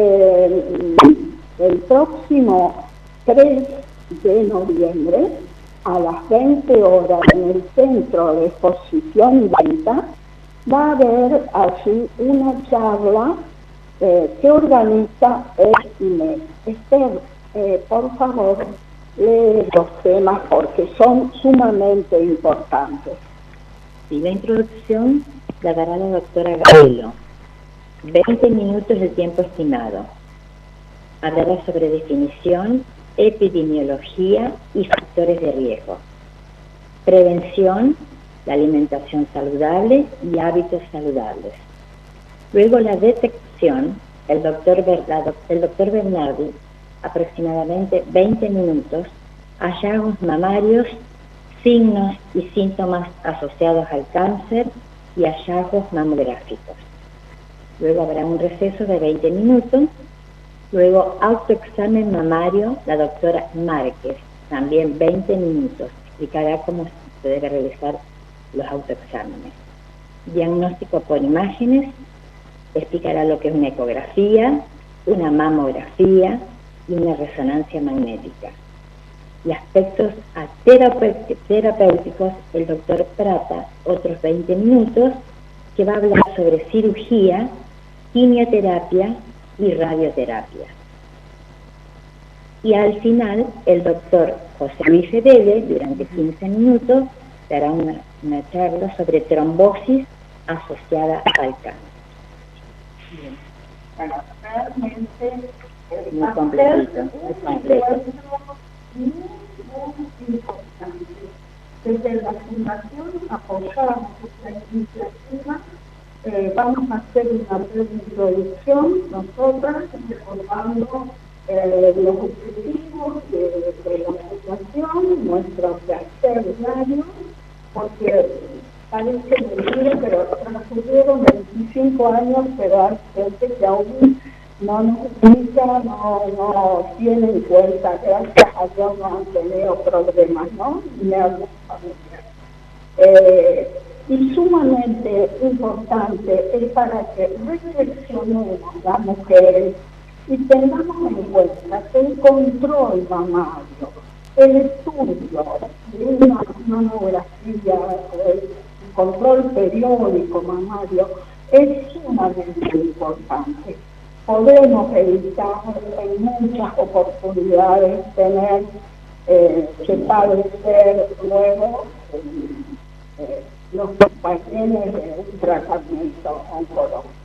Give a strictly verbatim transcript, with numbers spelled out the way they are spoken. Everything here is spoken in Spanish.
eh, el próximo tres de noviembre a las veinte horas en el Centro de Exposición y Venta va a haber allí una charla eh, que organiza el I M E C. Esther, eh, por favor, lee los temas porque son sumamente importantes. Y la introducción la dará la doctora Gabelo. veinte minutos de tiempo estimado. Hablará sobre definición, epidemiología y factores de riesgo. Prevención, la alimentación saludable y hábitos saludables. Luego la detección, el doctor, el doctor Bernardi, aproximadamente veinte minutos, hallazgos mamarios, signos y síntomas asociados al cáncer y hallazgos mamográficos. Luego habrá un receso de veinte minutos. Luego autoexamen mamario, la doctora Márquez, también veinte minutos. Explicará cómo se debe realizar los autoexámenes. Diagnóstico por imágenes, explicará lo que es una ecografía, una mamografía y una resonancia magnética. Y aspectos terapéuticos, el doctor Prata, otros veinte minutos, que va a hablar sobre cirugía, quimioterapia y radioterapia. Y al final, el doctor José Luis Fedele, durante quince minutos, dará una, una charla sobre trombosis asociada al cáncer. Bien. Bueno, realmente es muy completito, muy completo. Muy, muy importante. Desde la Fundación apoyamos esta iniciativa. Eh, vamos a hacer una breve introducción nosotras, recordando eh, los objetivos de, de la Fundación, nuestro quehacer diario, porque parece mentira, pero transcurrieron veinticinco años, pero hay gente que aún no nos escucha, no, no tiene en cuenta, gracias a Dios no han tenido problemas, ¿no? Ni algún familiar. Eh, y sumamente importante es para que reflexionemos las mujeres y tengamos en cuenta que el control mamario, el estudio de una mamografía, el control periódico mamario es sumamente importante. Podemos evitar en muchas oportunidades tener eh, que padecer luego eh, eh, los compañeros de un tratamiento oncológico.